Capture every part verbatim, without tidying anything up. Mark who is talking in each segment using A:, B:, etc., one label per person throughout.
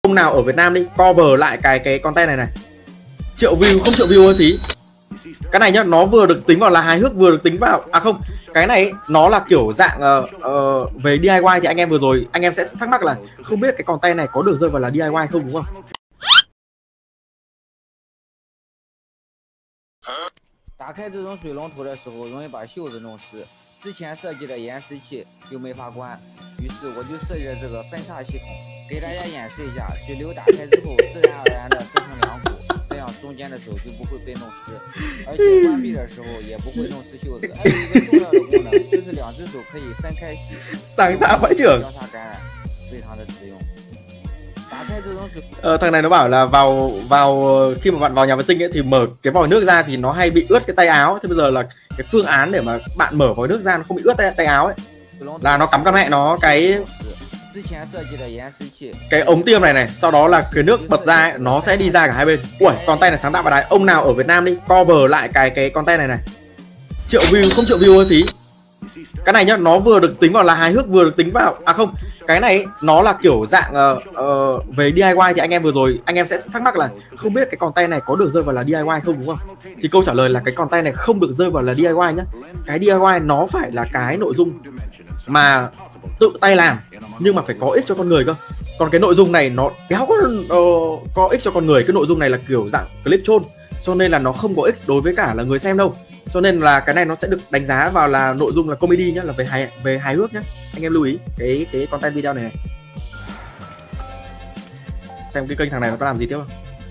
A: Ông nào ở Việt Nam đi cover lại cái cái content này này, triệu view không triệu view ơi phí. Cái này nhá, nó vừa được tính vào là hài hước, vừa được tính vào à không, cái này nó là kiểu dạng uh, uh, về đê i goái. Thì anh em vừa rồi anh em sẽ thắc mắc là không biết cái content này có được rơi vào là đê i goái không, đúng không?
B: 打开这种水龙头的时候，容易把袖子弄湿。之前设计的延时器又没法关，于是我就设计了这个分叉系统，给大家演示一下。水流打开之后，自然而然的分成两股，这样中间的手就不会被弄湿，而且关闭的时候也不会弄湿袖子。还有一个重要的功能，就是两只手可以分开洗，
A: sáng tạo vãi chưởng.
B: 交叉感染，非常的实用。
A: Ờ, thằng này nó bảo là vào vào khi mà bạn vào nhà vệ sinh ấy, thì mở cái vòi nước ra thì nó hay bị ướt cái tay áo. Thế bây giờ là cái phương án để mà bạn mở vòi nước ra nó không bị ướt tay, tay áo ấy là nó cắm con mẹ nó cái cái ống tiêm này này, sau đó là cái nước bật ra ấy, nó sẽ đi ra cả hai bên. Ui, con tay này sáng tạo vào đấy. Ông nào ở Việt Nam đi cover lại cái cái con tay này này, triệu view không triệu view ơi phí. Cái này nhá, nó vừa được tính vào là hài hước, vừa được tính vào à không, cái này nó là kiểu dạng uh, uh, về đê i goái. Thì anh em vừa rồi anh em sẽ thắc mắc là không biết cái content này có được rơi vào là đê i goái không, đúng không? Thì câu trả lời là cái content này không được rơi vào là đê i goái nhá. Cái đê i goái nó phải là cái nội dung mà tự tay làm nhưng mà phải có ích cho con người cơ. Còn cái nội dung này nó đéo có uh, có ích cho con người. Cái nội dung này là kiểu dạng clip troll, cho nên là nó không có ích đối với cả là người xem đâu. Cho nên là cái này nó sẽ được đánh giá vào là nội dung là comedy nhá, là về hài về hài hước nhá. Anh em lưu ý cái cái content video này, này. Xem cái kênh thằng này nó có làm gì tiếp không.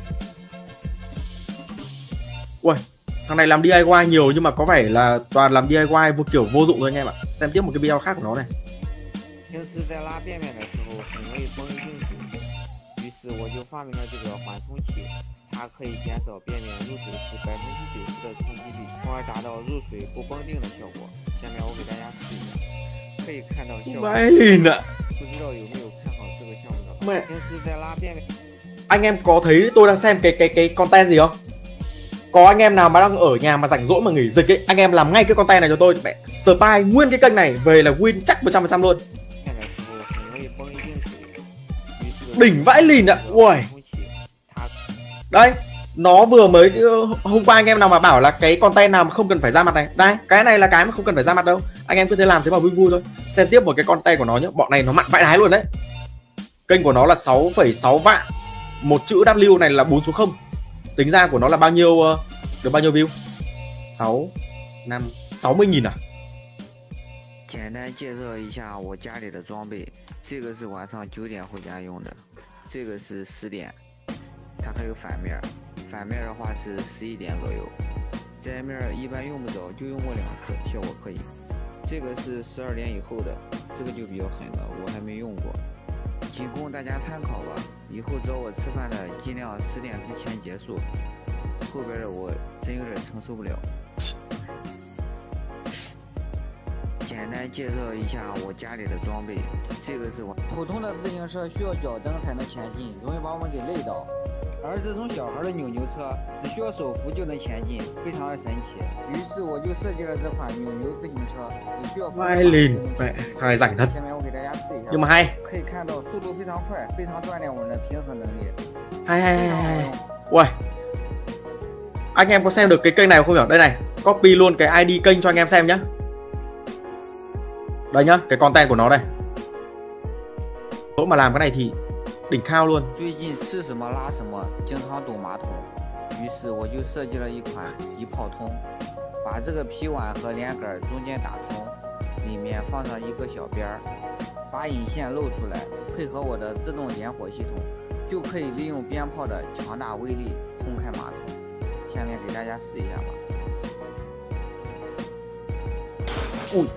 A: Ui, thằng này làm đê i goái nhiều nhưng mà có vẻ là toàn làm đê i goái vô kiểu vô dụng thôi anh em ạ. Xem tiếp một cái video khác của nó này.
B: 它可以减少便便入水时百分之九十的冲击力，从而达到入水不崩定的效果。下面我给大家试一下，可以看到效果。不知道有没有看好这个项目的？平时在拉便便。
A: Anh em có thấy tôi đang xem cái cái cái content gì không? Có anh em nào mà đang ở nhà mà rảnh rỗi mà nghỉ dịch ấy, anh em làm ngay cái content này cho tôi. Mẹ spy nguyên cái kênh này về là win chắc một trăm phần trăm luôn. Đỉnh vãi lìn ạ. Ui. Đây, nó vừa mới hôm qua anh em nào mà bảo là cái content nào mà không cần phải ra mặt này. Đây, cái này là cái mà không cần phải ra mặt đâu. Anh em cứ thế làm thế mà vui vui thôi. Xem tiếp một cái content của nó nhé. Bọn này nó mặn vãi đái luôn đấy. Kênh của nó là sáu phẩy sáu vạn. Một chữ W này là bốn số không. Tính ra của nó là bao nhiêu, được bao nhiêu view? sáu, năm, sáu mươi nghìn à?
B: 简单介绍一下我家里的装备，这个是晚上九点回家用的，这个是十点。 它还有反面，反面的话是十一点左右，这面一般用不着，就用过两次，效果可以。这个是十二点以后的，这个就比较狠了，我还没用过，仅供大家参考吧。以后找我吃饭的尽量十点之前结束，后边的我真有点承受不了。简单介绍一下我家里的装备，这个是我普通的自行车需要脚蹬才能前进，容易把我们给累到。 而这种小孩的扭扭车只需要手扶就能前进，非常的神奇。于是我就设计了这款扭扭自行车，只需要。
A: Vai lìn, mẹ, thằng này rảnh thật.
B: 下面我给大家试一下。
A: Nhưng mà hay.
B: 可以看到速度非常快，非常锻炼我们的平衡能力。
A: Hay hay hay hay. Ui, anh em có xem được cái kênh này không nhỉ? Đây này, copy luôn cái i đê kênh cho anh em xem nhá. Đây nhá, cái content của nó đây. Chỗ mà làm cái này thì đỉnh cao luôn.
B: 最近吃什么拉什么，经常堵马桶，于是我就设计了一款一炮通，把这个皮碗和连杆中间打通，里面放上一个小边儿，把引线露出来，配合我的自动点火系统，就可以利用鞭炮的强大威力冲开马桶。下面给大家试一下吧。
A: Ui.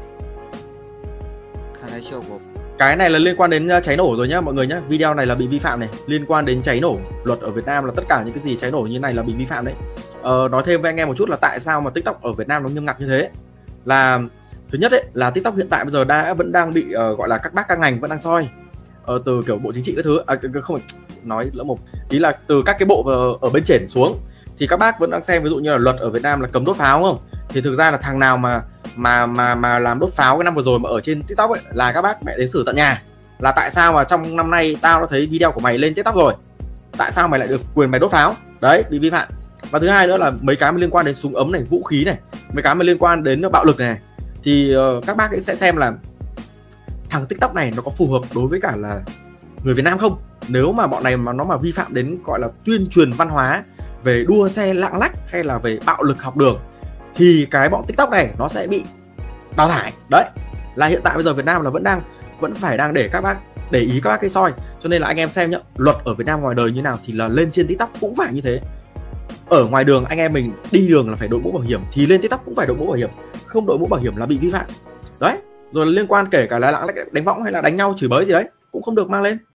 B: 看来效果。
A: Cái này là liên quan đến cháy nổ rồi nhá mọi người nhá. Video này là bị vi phạm này, liên quan đến cháy nổ. Luật ở Việt Nam là tất cả những cái gì cháy nổ như này là bị vi phạm đấy. Ờ, nói thêm với anh em một chút là tại sao mà TikTok ở Việt Nam nó nghiêm ngặt như thế. Là thứ nhất ấy là TikTok hiện tại bây giờ đã vẫn đang bị uh, gọi là các bác các ngành vẫn đang soi uh, từ kiểu bộ chính trị các thứ, à, không nói lỡ một ý là từ các cái bộ ở, ở bên trên xuống thì các bác vẫn đang xem, ví dụ như là luật ở Việt Nam là cấm đốt pháo, không? Thì thực ra là thằng nào mà mà mà mà làm đốt pháo cái năm vừa rồi mà ở trên TikTok ấy là các bác mẹ đến xử tận nhà. là tại sao mà trong năm nay tao đã thấy video của mày lên TikTok rồi, tại sao mày lại được quyền mày đốt pháo, đấy bị vi phạm. Và thứ hai nữa là mấy cái mà liên quan đến súng ống này, vũ khí này, mấy cái mà liên quan đến bạo lực này, thì uh, các bác ấy sẽ xem là thằng TikTok này nó có phù hợp đối với cả là người Việt Nam không. Nếu mà bọn này mà nó mà vi phạm đến gọi là tuyên truyền văn hóa về đua xe lạng lách hay là về bạo lực học đường thì cái bọn TikTok này nó sẽ bị đào thải. Đấy là hiện tại bây giờ Việt Nam là vẫn đang vẫn phải đang để các bác để ý các bác cái soi. Cho nên là anh em xem nhá, luật ở Việt Nam ngoài đời như nào thì là lên trên TikTok cũng phải như thế. Ở ngoài đường anh em mình đi đường là phải đội mũ bảo hiểm thì lên TikTok cũng phải đội mũ bảo hiểm, không đội mũ bảo hiểm là bị vi phạm. Đấy, rồi liên quan kể cả là lạng lách đánh võng hay là đánh nhau chửi bới gì đấy cũng không được mang lên.